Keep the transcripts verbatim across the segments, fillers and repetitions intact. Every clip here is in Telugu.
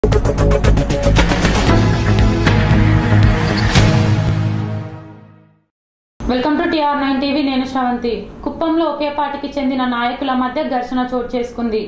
Welcome to TR nine TV. నేను శ్రవంతి. కుప్పంలో ఒకే పార్టీకి చెందిన నాయకుల మధ్య ఘర్షణ చోటు చేసుకుంది.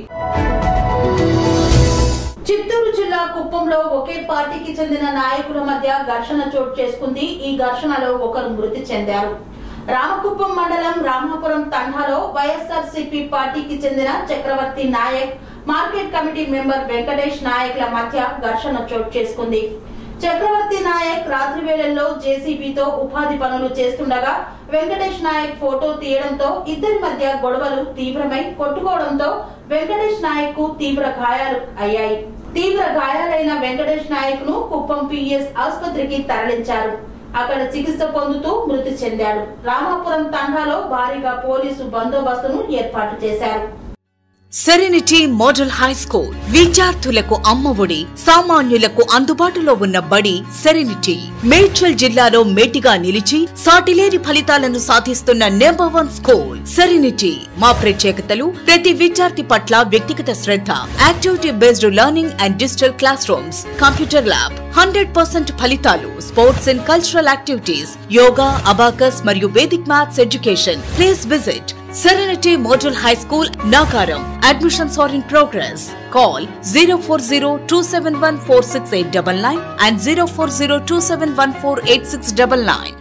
చిత్తూరు జిల్లా కుప్పంలో ఒకే పార్టీకి చెందిన నాయకుల మధ్య ఘర్షణ చోటు చేసుకుంది. ఈ ఘర్షణలో ఒకరు మృతి చెందారు. రామకుప్పం మండలం రామాపురం తండాలో వైఎస్ఆర్ సిపి పార్టీకి చెందిన Chakravarthi Nayak, market committee member Venkatesh నాయక్ల మధ్య ఘర్షణ చోటు చేసుకుంది. చక్రవర్తి నాయక్ రాత్రి వేళల్లో జేసీబీతో ఉపాధి పనులు చేస్తుండగా వెంకటేష్ నాయక్ ఫోటో తీయడంతో ఇద్దరి మధ్య గొడవలు తీవ్రమై కొట్టుకోవడంతో వెంకటేష్ నాయక్ కు తీవ్ర గాయాలు అయ్యాయి. తీవ్ర గాయాలైన వెంకటేష్ నాయక్ ను కుప్పం పిఎస్ ఆసుపత్రికి తరలించారు. అక్కడ చికిత్స పొందుతూ మృతి చెందాడు. రామాపురం తండాలో భారీగా పోలీసు బందోబస్తును ఏర్పాటు చేశారు. సెరెనిటీ మోడల్ హై స్కూల్ విద్యార్థులకు అమ్మఒడి, సామాన్యులకు అందుబాటులో ఉన్న బడి సెరెనిటీ. మేడ్చల్ జిల్లాలో మేటిగా నిలిచి సాటిలేని ఫలితాలను సాధిస్తున్న నెంబర్ వన్ స్కూల్ సెరెనిటీ. మా ప్రత్యేకతలు ప్రతి విద్యార్థి పట్ల వ్యక్తిగత శ్రద్ధ, activity based learning and digital classrooms, computer lab, hundred percent ఫలితాలు, sports and cultural activities, yoga, abacus మరియు Vedic maths education. Please visit Serenity Model High School, Nagaram. Admissions are in progress. Call zero four zero two seven one four six eight nine nine and zero four zero two seven one four eight six nine nine.